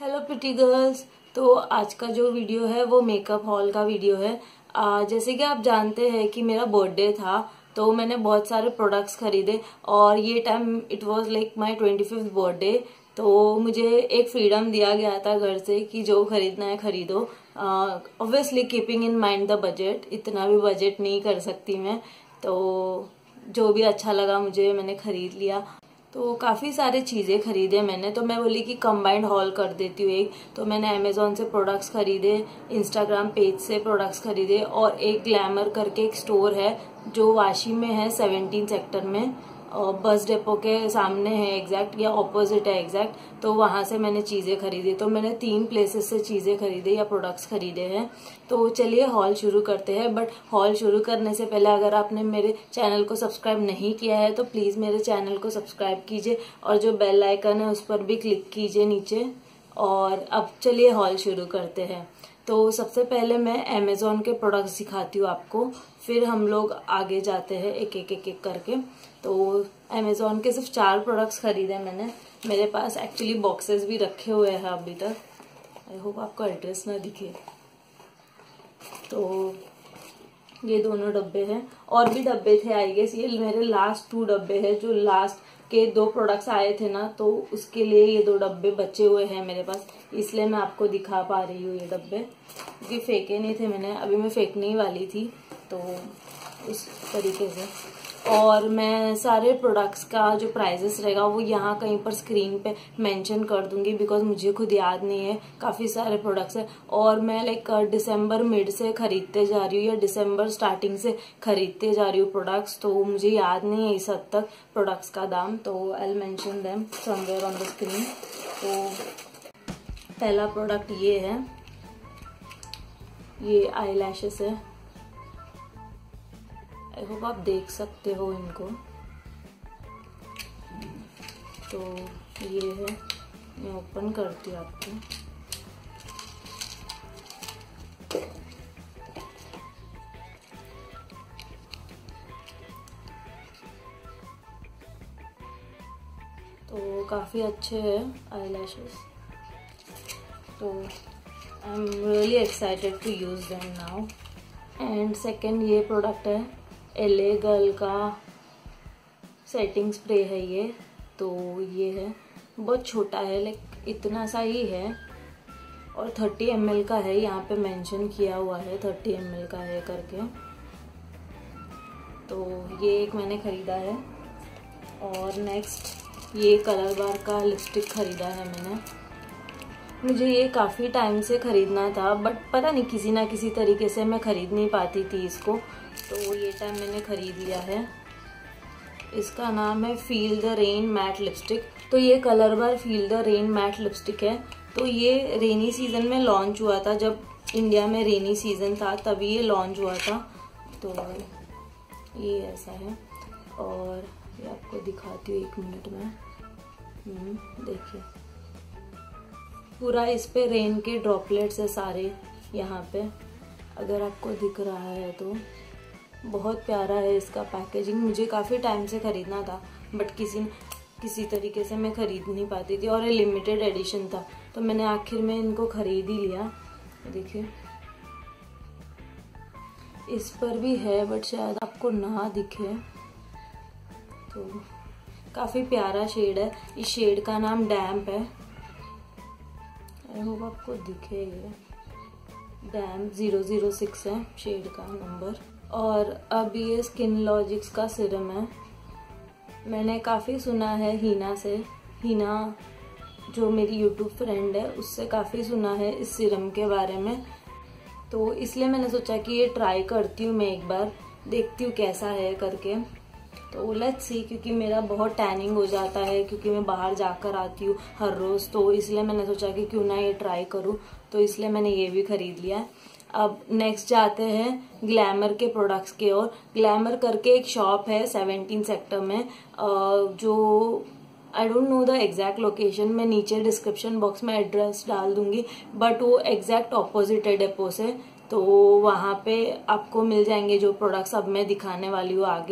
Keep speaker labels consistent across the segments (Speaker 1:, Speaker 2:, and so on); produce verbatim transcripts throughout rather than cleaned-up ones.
Speaker 1: Hello pretty girls. तो आज का जो वीडियो है वो मेकअप हॉल का वीडियो है। आ, जैसे कि आप जानते हैं कि मेरा बर्थडे था तो मैंने बहुत सारे प्रोडक्ट्स खरीदे और ये time it was like my twenty fifth birthday. तो मुझे एक फ्रीडम दिया गया था घर से कि जो खरीदना है खरीदो, obviously keeping in mind the budget. इतना भी बजट नहीं कर सकती मैं, तो जो भी अच्छा लगा मुझे मैंने खरीद लिया। तो काफ़ी सारे चीज़ें खरीदे मैंने, तो मैं बोली कि कंबाइंड हॉल कर देती हूँ एक। तो मैंने अमेजोन से प्रोडक्ट्स खरीदे, इंस्टाग्राम पेज से प्रोडक्ट्स खरीदे और एक ग्लैमर करके एक स्टोर है जो वाशी में है, सेवनटीन सेक्टर में, और बस डिपो के सामने है एग्जैक्ट, या ऑपोजिट है एग्जैक्ट। तो वहां से मैंने चीजें खरीदी। तो मैंने तीन प्लेसेस से चीजें खरीदे या प्रोडक्ट्स खरीदे हैं। तो चलिए हॉल शुरू करते हैं। बट हॉल शुरू करने से पहले अगर आपने मेरे चैनल को सब्सक्राइब नहीं किया है तो प्लीज मेरे चैनल को सब्सक्राइब कीजिए और जो बेल आइकन है उस पर भी क्लिक कीजिए नीचे। और अब चलिए हॉल शुरू करते हैं। तो सबसे पहले मैं अमेजोन के प्रोडक्ट्स दिखाती हूँ आपको, फिर हम लोग आगे जाते हैं एक एक एक एक करके। तो अमेजोन के सिर्फ चार प्रोडक्ट्स खरीदे मैंने। मेरे पास एक्चुअली बॉक्सेस भी रखे हुए हैं अभी तक। आई होप आपको एड्रेस ना दिखे। तो ये दोनों डब्बे हैं, और भी डब्बे थे आई गेस। ये मेरे लास्ट टू डब्बे हैं, जो लास्ट के दो प्रोडक्ट्स आए थे ना, तो उसके लिए ये दो डब्बे बचे हुए हैं मेरे पास, इसलिए मैं आपको दिखा पा रही हूँ ये डब्बे, क्योंकि फेंके नहीं थे मैंने, अभी मैं फेंकने ही वाली थी। तो इस तरीके से। और मैं सारे प्रोडक्ट्स का जो प्राइजेस रहेगा वो यहाँ कहीं पर स्क्रीन पे मेंशन कर दूंगी, बिकॉज मुझे खुद याद नहीं है, काफी सारे प्रोडक्ट्स है। और मैं लाइक दिसंबर मिड से खरीदते जा रही हूँ या दिसंबर स्टार्टिंग से खरीदते जा रही हूँ प्रोडक्ट्स, तो मुझे याद नहीं है इस हद तक प्रोडक्ट्स का दाम। तो I will mention them somewhere on the screen. तो पहला प्रोडक्ट ये है, ये आई लैशेस है। आई होप आप देख सकते हो इनको। तो ये है, मैं ओपन करती हूँ आपको। तो काफ़ी अच्छे हैं आई लैशेस। तो I am really excited to use them now. And second ये प्रोडक्ट है, एले गर्ल का सेटिंग स्प्रे है ये। तो ये है, बहुत छोटा है, लाइक इतना सा ही है, और थर्टी एम एल का है, यहाँ पे मेंशन किया हुआ है थर्टी एम एल का है करके। तो ये एक मैंने खरीदा है। और नेक्स्ट ये कलर बार का लिपस्टिक खरीदा है मैंने। मुझे ये काफ़ी टाइम से खरीदना था, बट पता नहीं किसी ना किसी तरीके से मैं खरीद नहीं पाती थी इसको। तो ये टाइम मैंने खरीद लिया है। इसका नाम है feel the rain matte lipstick. तो ये Colour Bar feel the rain matte lipstick है। तो ये रेनी सीजन में लॉन्च हुआ था, जब इंडिया में रेनी सीजन था तभी ये लॉन्च हुआ था। तो ये ऐसा है, और ये आपको दिखाती हूँ एक मिनट में। देखिए पूरा इस पे रेन के ड्रॉपलेट्स है सारे यहाँ पे, अगर आपको दिख रहा है तो। बहुत प्यारा है इसका पैकेजिंग। मुझे काफ़ी टाइम से खरीदना था, बट किसी किसी तरीके से मैं खरीद नहीं पाती थी, और ये लिमिटेड एडिशन था, तो मैंने आखिर में इनको खरीद ही लिया। देखिए इस पर भी है, बट शायद आपको ना दिखे। तो काफ़ी प्यारा शेड है। इस शेड का नाम डैम्प है। आई होप आपको दिखे, ये डैम्प ज़ीरो ज़ीरो सिक्स है शेड का नंबर। और अब ये स्किन लॉजिक्स का सीरम है। मैंने काफ़ी सुना है हीना से, हीना जो मेरी यूट्यूब फ्रेंड है उससे काफ़ी सुना है इस सीरम के बारे में। तो इसलिए मैंने सोचा कि ये ट्राई करती हूँ मैं एक बार, देखती हूँ कैसा है करके। तो लेट्स सी, क्योंकि मेरा बहुत टैनिंग हो जाता है, क्योंकि मैं बाहर जाकर आती हूँ हर रोज़, तो इसलिए मैंने सोचा कि क्यों ना ये ट्राई करूँ। तो इसलिए मैंने ये भी खरीद लिया। अब नेक्स्ट जाते हैं ग्लैमर के प्रोडक्ट्स के ओर। ग्लैमर करके एक शॉप है सेवनटीन सेक्टर में, जो I don't know the exact location, मैं नीचे डिस्क्रिप्शन बॉक्स में एड्रेस डाल दूंगी, बट वो एग्जैक्ट ऑपोजिट है डेपो से। तो वहाँ पे आपको मिल जाएंगे जो प्रोडक्ट्स अब मैं दिखाने वाली हूँ आगे।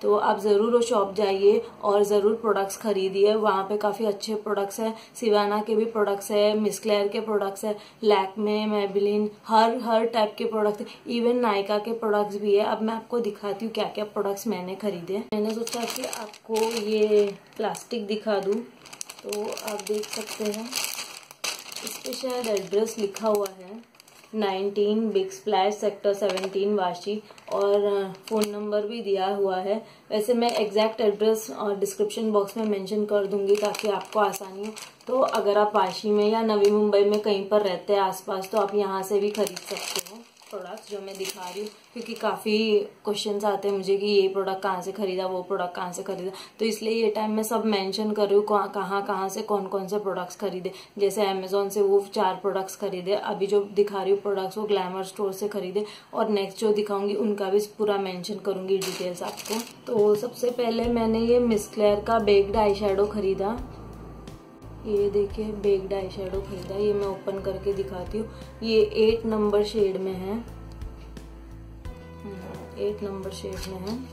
Speaker 1: तो आप ज़रूर वो शॉप जाइए और ज़रूर प्रोडक्ट्स खरीदिए। वहाँ पे काफ़ी अच्छे प्रोडक्ट्स हैं, सिवाना के भी प्रोडक्ट्स है, मिस क्लेयर के प्रोडक्ट्स है, लैक्मे, मेबेलिन, हर हर टाइप के प्रोडक्ट्स, इवन नायका के प्रोडक्ट्स भी है। अब मैं आपको दिखाती हूँ क्या क्या प्रोडक्ट्स मैंने खरीदे। मैंने सोचा कि आपको ये प्लास्टिक दिखा दूँ, तो आप देख सकते हैं इस पे शायद एड्रेस लिखा हुआ है, nineteen big splash sector seventeen Vashi, और फ़ोन नंबर भी दिया हुआ है। वैसे मैं एग्जैक्ट एड्रेस और डिस्क्रिप्शन बॉक्स में मेंशन कर दूंगी ताकि आपको आसानी हो। तो अगर आप वाशी में या नवी मुंबई में कहीं पर रहते हैं आसपास, तो आप यहाँ से भी खरीद सकते हो प्रोडक्ट्स जो मैं दिखा रही हूँ, क्योंकि काफ़ी क्वेश्चंस आते हैं मुझे कि ये प्रोडक्ट कहाँ से खरीदा, वो प्रोडक्ट कहाँ से खरीदा। तो इसलिए ये टाइम मैं सब मेंशन कर रही हूँ कहाँ कहाँ से कौन कौन से प्रोडक्ट्स खरीदे। जैसे अमेजोन से वो चार प्रोडक्ट्स खरीदे, अभी जो दिखा रही हूँ प्रोडक्ट्स वो ग्लैमर स्टोर से खरीदे, और नेक्स्ट जो दिखाऊंगी उनका भी पूरा मेंशन करूंगी डिटेल्स आपको। तो सबसे पहले मैंने ये मिस क्लेयर का बेक्ड आई शेडो खरीदा। ये देखिए बेक्ड आई शेडो खरीदा, ये मैं ओपन करके दिखाती हूँ। ये एट नंबर शेड में है, एट नंबर शेड में है।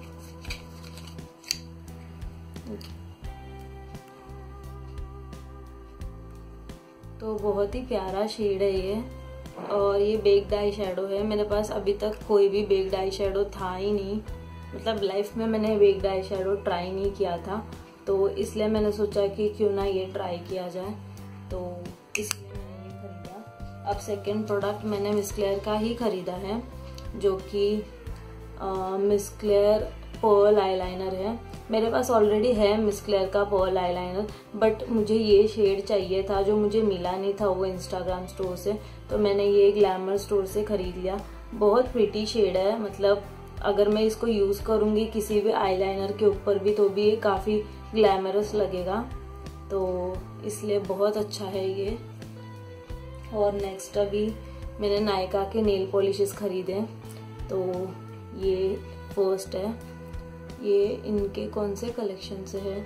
Speaker 1: तो बहुत ही प्यारा शेड है ये, और ये बेक्ड आई शेडो है। मेरे पास अभी तक कोई भी बेक्ड आई शेडो था ही नहीं, मतलब लाइफ में मैंने बेक्ड आई शेडो ट्राई नहीं किया था, तो इसलिए मैंने सोचा कि क्यों ना ये ट्राई किया जाए, तो इसलिए मैंने ये खरीदा। अब सेकंड प्रोडक्ट मैंने मिस क्लेयर का ही खरीदा है, जो कि मिस क्लेयर पर्ल आईलाइनर है। मेरे पास ऑलरेडी है मिस क्लेयर का पर्ल आईलाइनर, बट मुझे ये शेड चाहिए था जो मुझे मिला नहीं था वो इंस्टाग्राम स्टोर से, तो मैंने ये ग्लैमर स्टोर से खरीद लिया। बहुत प्रिटी शेड है, मतलब अगर मैं इसको यूज करूंगी किसी भी आईलाइनर के ऊपर भी तो भी ये काफी ग्लैमरस लगेगा, तो इसलिए बहुत अच्छा है ये। और नेक्स्ट अभी मैंने नायका के नेल पॉलिशेस खरीदे, तो ये फर्स्ट है। ये इनके कौन से कलेक्शन से है,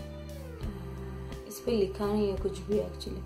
Speaker 1: इस पे लिखा नहीं है कुछ भी एक्चुअली।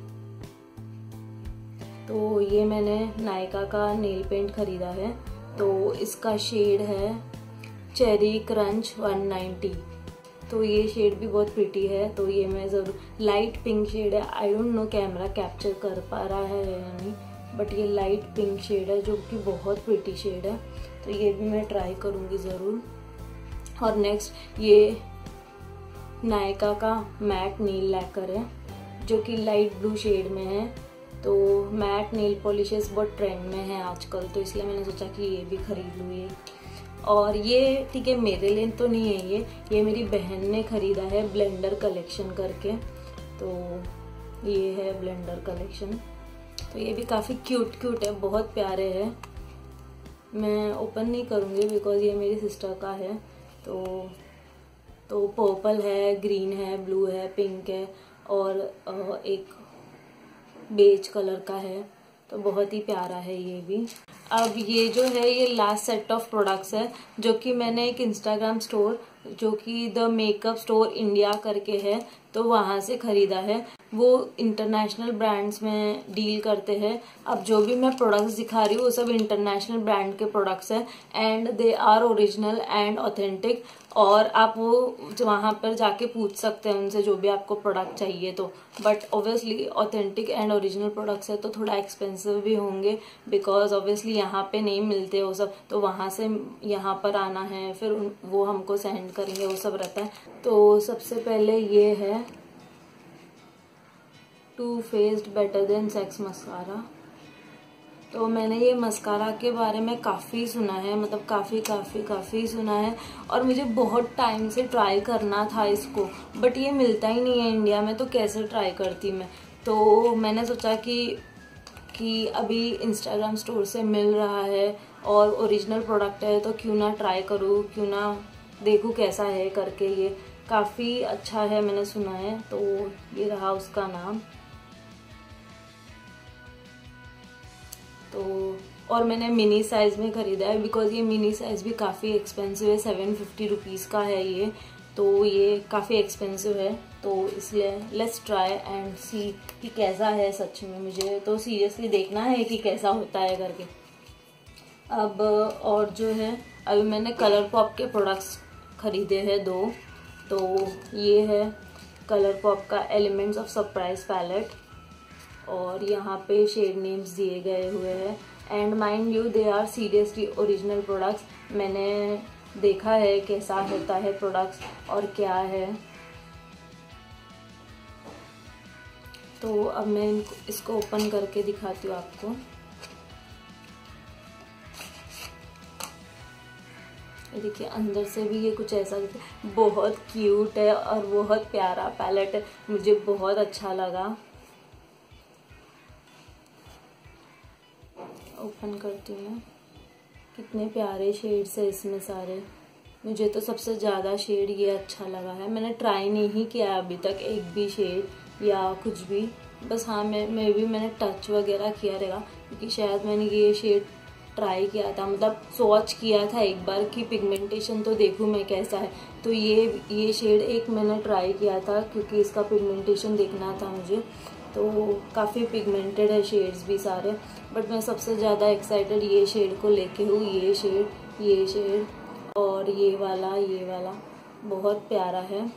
Speaker 1: तो ये मैंने नायका का नेल पेंट खरीदा है, तो इसका शेड है चेरी क्रंच वन नाइंटी। तो ये शेड भी बहुत प्रिटी है, तो ये मैं जरूर, लाइट पिंक शेड है। I don't know camera capture कर पा रहा है या नहीं, बट ये लाइट पिंक शेड है जो कि बहुत प्रिटी शेड है, तो ये भी मैं ट्राई करूंगी जरूर। और नेक्स्ट ये नायका का मैट नील लैकर है, जो कि लाइट ब्लू शेड में है। तो मैट नेल पॉलिशेस बहुत ट्रेंड में है आजकल, तो इसलिए मैंने सोचा कि ये भी खरीद लूँ ये। और ये ठीक है, मेरे लिए तो नहीं है ये ये मेरी बहन ने खरीदा है ब्लेंडर कलेक्शन करके, तो ये है ब्लेंडर कलेक्शन। तो ये भी काफ़ी क्यूट क्यूट है, बहुत प्यारे है। मैं ओपन नहीं करूँगी बिकॉज ये मेरी सिस्टर का है। तो तो पर्पल है, ग्रीन है, ब्लू है, पिंक है, और एक बेज कलर का है, तो बहुत ही प्यारा है ये भी। अब ये जो है ये लास्ट सेट ऑफ प्रोडक्ट्स है, जो कि मैंने एक इंस्टाग्राम स्टोर जो कि द मेकअप स्टोर इंडिया करके है, तो वहां से खरीदा है। वो इंटरनेशनल ब्रांड्स में डील करते हैं। अब जो भी मैं प्रोडक्ट्स दिखा रही हूँ वो सब इंटरनेशनल ब्रांड के प्रोडक्ट्स हैं, and they are original and authentic. और आप वो वहां पर जाके पूछ सकते हैं उनसे जो भी आपको प्रोडक्ट चाहिए तो। But obviously authentic and original products है तो थोड़ा एक्सपेंसिव भी होंगे, बिकॉज ऑब्वियसली यहाँ पे नहीं मिलते वो सब, तो वहां से यहाँ पर आना है, फिर वो हमको सेंड करेंगे, वो सब रहता है। तो सबसे पहले ये है Too Faced better than sex mascara. तो मैंने ये मस्कारा के बारे में काफ़ी सुना है, मतलब काफ़ी काफ़ी काफ़ी सुना है, और मुझे बहुत टाइम से ट्राई करना था इसको, बट ये मिलता ही नहीं है इंडिया में, तो कैसे ट्राई करती मैं। तो मैंने सोचा कि कि अभी इंस्टाग्राम स्टोर से मिल रहा है और ओरिजिनल प्रोडक्ट है, तो क्यों ना ट्राई करूँ, क्यों ना देखूँ कैसा है करके। ये काफ़ी अच्छा है मैंने सुना है, तो ये रहा उसका नाम। तो और मैंने मिनी साइज में खरीदा है, बिकॉज ये मिनी साइज भी काफ़ी एक्सपेंसिव है, सेवन फिफ्टी रुपीज़ का है ये, तो ये काफ़ी एक्सपेंसिव है, तो इसलिए लेट्स ट्राई एंड सी कि कैसा है सच में। मुझे तो सीरियसली देखना है कि कैसा होता है करके। अब और जो है, अभी मैंने कलर पॉप के प्रोडक्ट्स खरीदे हैं दो। तो ये है कलर पॉप का एलिमेंट्स ऑफ सरप्राइज पैलेट, और यहाँ पे शेड नेम्स दिए गए हुए हैं। And mind you they are seriously original products. मैंने देखा है कैसा होता है प्रोडक्ट्स और क्या है। तो अब मैं इसको ओपन करके दिखाती हूँ आपको। ये देखिए अंदर से भी ये कुछ ऐसा दिखता है। बहुत क्यूट है और बहुत प्यारा पैलेट है, मुझे बहुत अच्छा लगा। ओपन करती हूँ। कितने प्यारे शेड्स है इसमें सारे। मुझे तो सबसे ज़्यादा शेड ये अच्छा लगा है। मैंने ट्राई नहीं किया अभी तक एक भी शेड या कुछ भी, बस हाँ मैं मैं भी मैंने टच वगैरह किया रहेगा, क्योंकि शायद मैंने ये शेड ट्राई किया था, मतलब स्वॉच किया था एक बार कि पिगमेंटेशन तो देखूँ मैं कैसा है। तो ये ये शेड एक मैंने ट्राई किया था क्योंकि इसका पिगमेंटेशन देखना था मुझे। तो काफ़ी पिगमेंटेड है शेड्स भी सारे, बट मैं सबसे ज़्यादा एक्साइटेड ये शेड को लेके हूँ। ये शेड ये शेड और ये वाला ये वाला बहुत प्यारा है।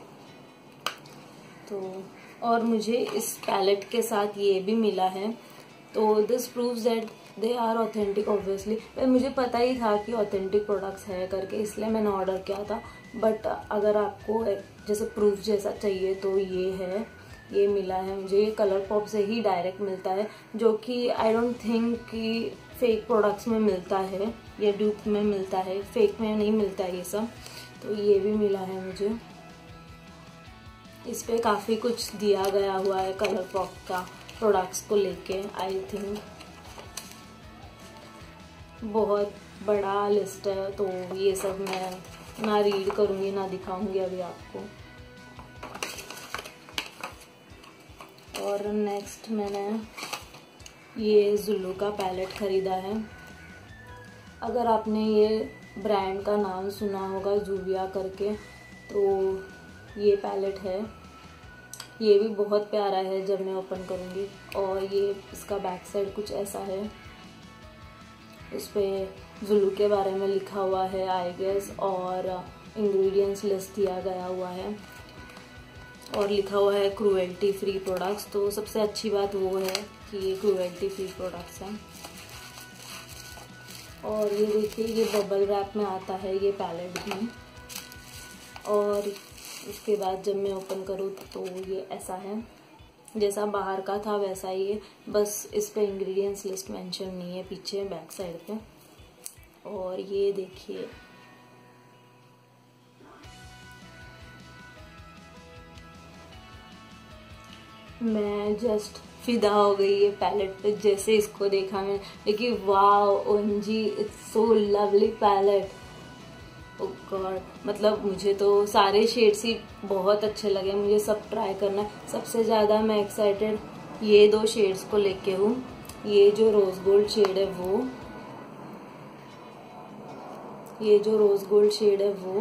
Speaker 1: तो और मुझे इस पैलेट के साथ ये भी मिला है। तो this proves that they are authentic. Obviously मुझे पता ही था कि ऑथेंटिक प्रोडक्ट्स है करके, इसलिए मैंने ऑर्डर किया था। बट अगर आपको जैसे प्रूफ जैसा चाहिए तो ये है, ये मिला है मुझे। ये कलर पॉप से ही डायरेक्ट मिलता है, जो कि आई डोंट थिंक कि फेक प्रोडक्ट्स में मिलता है या ड्यूप में मिलता है, फेक में नहीं मिलता है ये सब। तो ये भी मिला है मुझे। इस पे काफ़ी कुछ दिया गया हुआ है कलर पॉप का प्रोडक्ट्स को लेके। आई थिंक बहुत बड़ा लिस्ट है, तो ये सब मैं ना रीड करूँगी ना दिखाऊंगी अभी आपको। और नेक्स्ट मैंने ये जुल्लू का पैलेट ख़रीदा है। अगर आपने ये ब्रांड का नाम सुना होगा जूविया करके, तो ये पैलेट है। ये भी बहुत प्यारा है जब मैं ओपन करूँगी। और ये इसका बैक साइड कुछ ऐसा है। इस पर जुल्लू के बारे में लिखा हुआ है आई गेस, और इंग्रेडिएंट्स लिस्ट दिया गया हुआ है, और लिखा हुआ है क्रूएल्टी फ्री प्रोडक्ट्स। तो सबसे अच्छी बात वो है कि ये क्रूएल्टी फ्री प्रोडक्ट्स हैं। और ये देखिए ये बबल रैप में आता है ये पैलेट भी। और उसके बाद जब मैं ओपन करूँ तो ये ऐसा है, जैसा बाहर का था वैसा ही है, बस इस पे इंग्रेडिएंट्स लिस्ट मेंशन नहीं है पीछे बैक साइड पे। और ये देखिए मैं जस्ट फिदा हो गई ये पैलेट पे जैसे इसको देखा मैंने। लेकिन wow OMG it's so lovely palette. Oh god, मतलब मुझे तो सारे शेड्स ही बहुत अच्छे लगे, मुझे सब ट्राई करना है। सबसे ज़्यादा मैं एक्साइटेड ये दो शेड्स को लेके हूँ। ये जो रोज गोल्ड शेड है वो, ये जो रोज गोल्ड शेड है वो,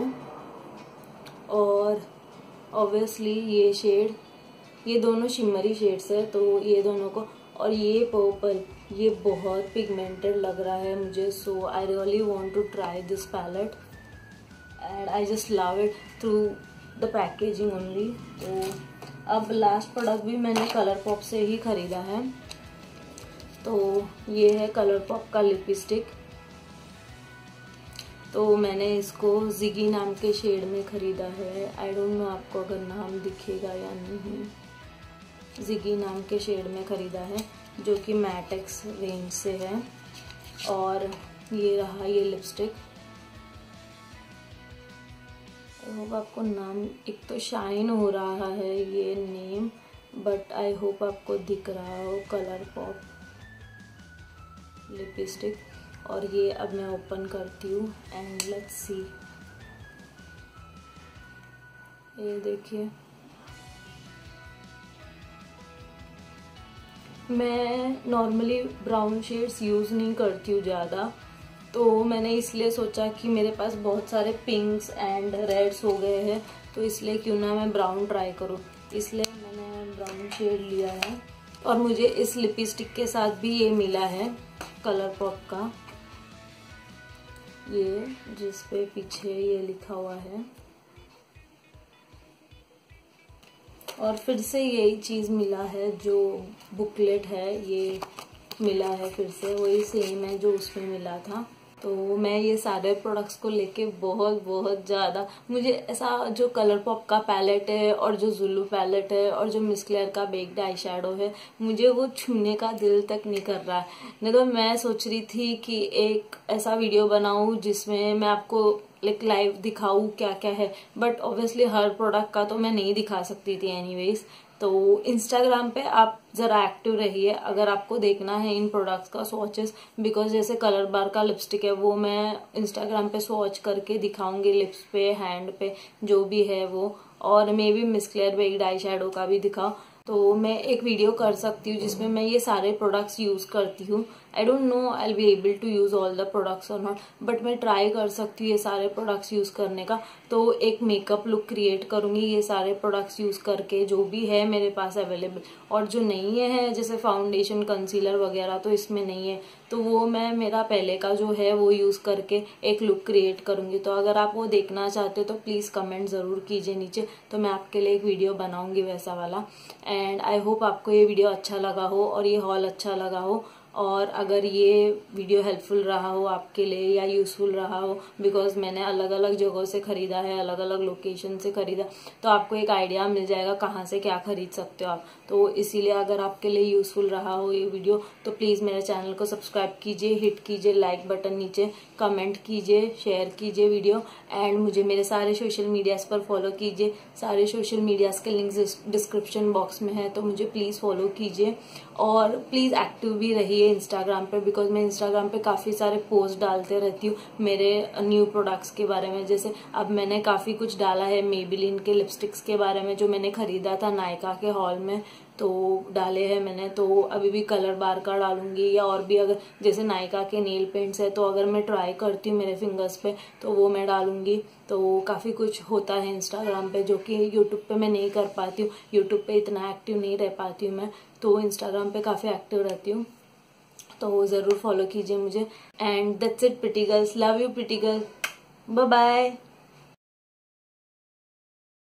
Speaker 1: और ऑब्वियसली ये शेड, ये दोनों शिमरी शेड्स है तो ये दोनों को। और ये पर्पल, ये बहुत पिगमेंटेड लग रहा है मुझे। So I really want to try this palette and I just love it through the packaging only. तो अब लास्ट प्रोडक्ट भी मैंने कलर पॉप से ही खरीदा है। तो ये है कलर पॉप का लिपस्टिक। तो मैंने इसको जिगी नाम के शेड में खरीदा है। आई डोंट नो आपको अगर नाम दिखेगा या नहीं। जिगी नाम के शेड में खरीदा है, जो कि मैटेक्स रेंज से है। और ये रहा ये लिपस्टिक। होप आपको नाम, एक तो शाइन हो रहा है ये नेम, बट आई होप आपको दिख रहा हो, कलर पॉप लिपस्टिक। और ये अब मैं ओपन करती हूँ एंड लेट्स सी। ये देखिए, मैं नॉर्मली ब्राउन शेड्स यूज़ नहीं करती हूँ ज़्यादा, तो मैंने इसलिए सोचा कि मेरे पास बहुत सारे पिंक्स एंड रेड्स हो गए हैं, तो इसलिए क्यों ना मैं ब्राउन ट्राई करूँ, इसलिए मैंने ब्राउन शेड लिया है। और मुझे इस लिपस्टिक के साथ भी ये मिला है कलर पॉप का। ये जिस पे पीछे ये लिखा हुआ है, और फिर से यही चीज मिला है, जो बुकलेट है ये मिला है, फिर से वही सेम है जो उसमें मिला था। तो मैं ये सारे प्रोडक्ट्स को लेके बहुत बहुत ज्यादा, मुझे ऐसा जो कलर पॉप का पैलेट है और जो जुलू पैलेट है और जो मिस क्लेयर का बेक्ड आई शेडो है, मुझे वो छूने का दिल तक नहीं कर रहा है। नहीं तो मैं सोच रही थी कि एक ऐसा वीडियो बनाऊं जिसमें मैं आपको लाइक लाइव दिखाऊं क्या क्या है, बट ऑब्वियसली हर प्रोडक्ट का तो मैं नहीं दिखा सकती थी एनीवेज। तो इंस्टाग्राम पे आप जरा एक्टिव रहिए अगर आपको देखना है इन प्रोडक्ट्स का स्वॉचेस, बिकॉज जैसे कलर बार का लिपस्टिक है वो मैं इंस्टाग्राम पे स्वॉच करके दिखाऊंगी, लिप्स पे, हैंड पे, जो भी है वो, और maybe Miss Claire baked eye shadow का भी दिखाऊं। तो मैं एक वीडियो कर सकती हूँ जिसमें मैं ये सारे प्रोडक्ट्स यूज करती हूँ। I don't know I be able to use all the products और नॉट, बट मैं ट्राई कर सकती हूँ ये सारे प्रोडक्ट्स यूज करने का। तो एक मेकअप लुक क्रिएट करूंगी ये सारे प्रोडक्ट्स यूज करके, जो भी है मेरे पास अवेलेबल, और जो नहीं है जैसे फाउंडेशन, कंसीलर वगैरह तो इसमें नहीं है, तो वो मैं मेरा पहले का जो है वो यूज करके एक लुक क्रिएट करूंगी। तो अगर आप वो देखना चाहते हो तो प्लीज कमेंट जरूर कीजिए नीचे, तो मैं आपके लिए एक वीडियो बनाऊंगी वैसा वाला। एंड आई होप आपको ये वीडियो अच्छा लगा हो और ये हॉल अच्छा लगा हो, और अगर ये वीडियो हेल्पफुल रहा हो आपके लिए या यूजफुल रहा हो, बिकॉज मैंने अलग अलग जगहों से खरीदा है, अलग अलग लोकेशन से खरीदा, तो आपको एक आइडिया मिल जाएगा कहाँ से क्या खरीद सकते हो आप। तो इसीलिए अगर आपके लिए यूजफुल रहा हो ये वीडियो तो प्लीज मेरे चैनल को सब्सक्राइब कीजिए, हिट कीजिए लाइक बटन नीचे, कमेंट कीजिए, शेयर कीजिए वीडियो, एंड मुझे मेरे सारे सोशल मीडियाज पर फॉलो कीजिए। सारे सोशल मीडियाज के लिंक्स डिस्क्रिप्शन बॉक्स में है, तो मुझे प्लीज फॉलो कीजिए, और प्लीज एक्टिव भी रहिए इंस्टाग्राम पे, बिकॉज मैं इंस्टाग्राम पे काफी सारे पोस्ट डालते रहती हूँ मेरे न्यू प्रोडक्ट्स के बारे में। जैसे अब मैंने काफी कुछ डाला है मेबेलिन के लिपस्टिक्स के बारे में जो मैंने खरीदा था नायका के हॉल में, तो डाले हैं मैंने। तो अभी भी कलर बार का डालूंगी, या और भी अगर जैसे नायका के नेल पेंट्स है तो अगर मैं ट्राई करती हूँ मेरे फिंगर्स पे तो वो मैं डालूंगी। तो काफी कुछ होता है इंस्टाग्राम पे जो कि यूट्यूब पे मैं नहीं कर पाती हूँ, यूट्यूब पे इतना एक्टिव नहीं रह पाती हूँ मैं, तो इंस्टाग्राम पे काफी एक्टिव रहती हूँ, तो जरूर फॉलो कीजिए मुझे। And that's it pretty girls, love you pretty girl, bye bye.